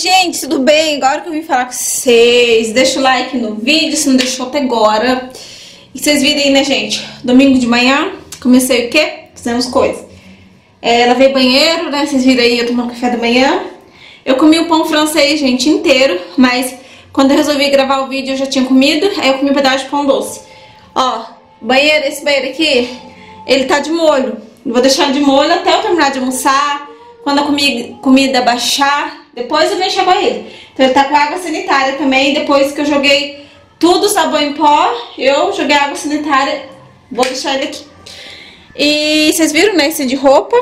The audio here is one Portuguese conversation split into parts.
gente, tudo bem? Agora que eu vim falar com vocês, deixa o like no vídeo, se não deixou até agora. E vocês viram aí, né, gente? Domingo de manhã, comecei o quê? Fizemos coisas. Lavei banheiro, né? Vocês viram aí eu tomando café da manhã. Eu comi o pão francês, gente, inteiro, mas quando eu resolvi gravar o vídeo eu já tinha comido, aí eu comi um pedaço de pão doce. Ó, banheiro, esse banheiro aqui, ele tá de molho. Eu vou deixar de molho até eu terminar de almoçar. Quando a comida baixar, depois eu venho enxaguar ele. Então ele tá com água sanitária também. Depois que eu joguei tudo sabão em pó, eu joguei água sanitária. Vou deixar ele aqui. E vocês viram, né, esse de roupa.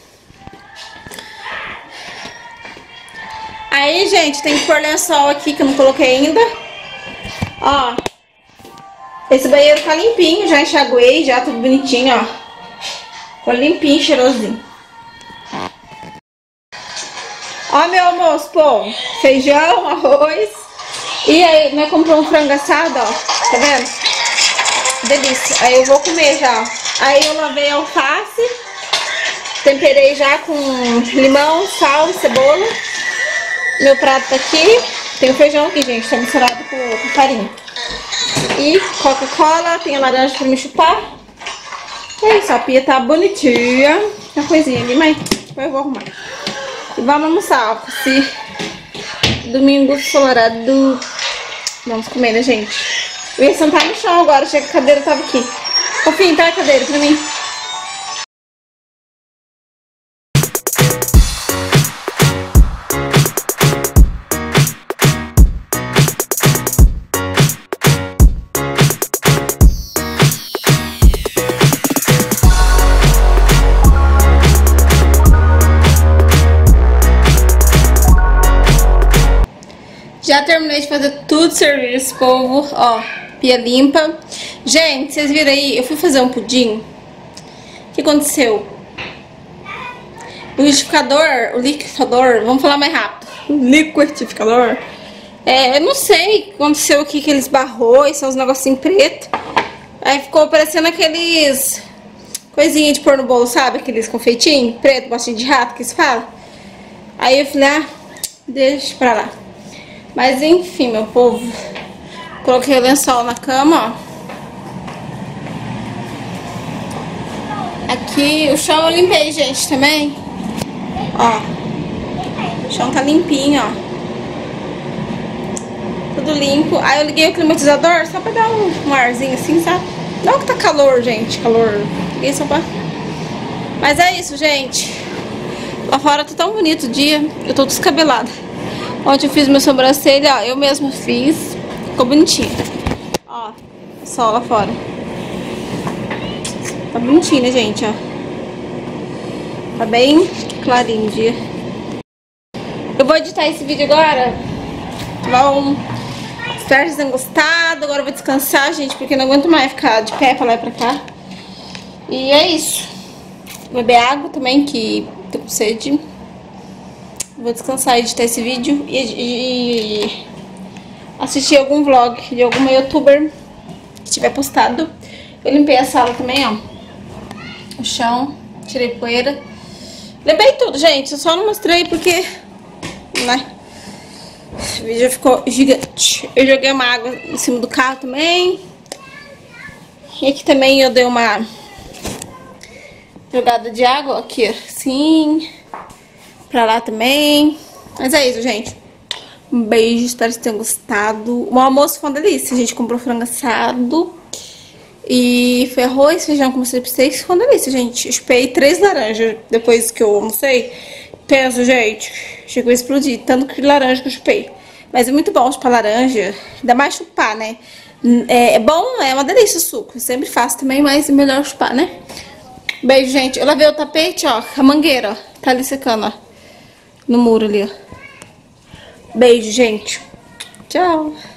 Aí, gente, tem que pôr lençol aqui que eu não coloquei ainda. Ó, esse banheiro tá limpinho, já enxaguei, já tudo bonitinho, ó. Ficou limpinho, cheirosinho. Ó meu almoço, pô, feijão, arroz. E aí, nós compramos um frango assado, ó, tá vendo? Delícia, aí eu vou comer já, ó. Aí eu lavei a alface, temperei já com limão, sal e cebola. Meu prato tá aqui, tem o feijão aqui, gente, tá misturado com farinha. E Coca-Cola, tem a laranja pra me chupar. É isso, a pia tá bonitinha. Uma coisinha ali, mas depois eu vou arrumar. E vamos almoçar, ó, esse domingo ensolarado. Vamos comer, né, gente? Eu ia sentar no chão agora, achei que a cadeira tava aqui. Fofinho, tá a cadeira pra mim. Já terminei de fazer tudo serviço, povo. Ó, pia limpa. Gente, vocês viram aí? Eu fui fazer um pudim. O que aconteceu? O liquidificador, vamos falar mais rápido. O liquidificador. Eu não sei o que aconteceu aqui, que ele esbarrou. E são uns negocinhos pretos. Aí ficou parecendo aqueles coisinhas de pôr no bolo, sabe? Aqueles confeitinhos preto, bostinho de rato que se fala. Aí eu falei, deixa pra lá. Mas enfim, meu povo, coloquei o lençol na cama, ó. Aqui, o chão eu limpei, gente, também. Ó, o chão tá limpinho, ó. Tudo limpo. Aí eu liguei o climatizador só pra dar um arzinho assim, sabe? Não que tá calor, gente, calor. Liguei só pra... Mas é isso, gente. Lá fora tá tão bonito o dia, eu tô descabelada. Ontem eu fiz minha sobrancelha, ó, eu mesma fiz, ficou bonitinho. Ó, sol lá fora. Tá bonitinho, né, gente, ó. Tá bem clarinho o dia. Eu vou editar esse vídeo agora. Bom, espero que vocês tenham gostado. Agora eu vou descansar, gente, porque não aguento mais ficar de pé pra lá e pra cá. E é isso. Vou beber água também, que tô com sede. Vou descansar e editar esse vídeo e assistir algum vlog de alguma youtuber que tiver postado. Eu limpei a sala também, ó. O chão, tirei poeira. Limpei tudo, gente. Eu só não mostrei porque, né? O vídeo ficou gigante. Eu joguei uma água em cima do carro também. E aqui também eu dei uma jogada de água, aqui, assim. Pra lá também. Mas é isso, gente. Um beijo, espero que vocês tenham gostado. O almoço foi uma delícia. A gente comprou frango assado. E foi arroz, feijão, como eu mostrei pra vocês. Foi uma delícia, gente. Eu chupei 3 laranjas depois que eu almocei. Penso, gente, chegou a explodir. Tanto que laranja que eu chupei. Mas é muito bom chupar laranja. Ainda mais chupar, né? É bom, é uma delícia o suco. Eu sempre faço também, mas é melhor chupar, né? Beijo, gente. Eu lavei o tapete, ó. A mangueira, ó. Tá ali secando, ó. No muro ali, ó. Beijo, gente. Tchau.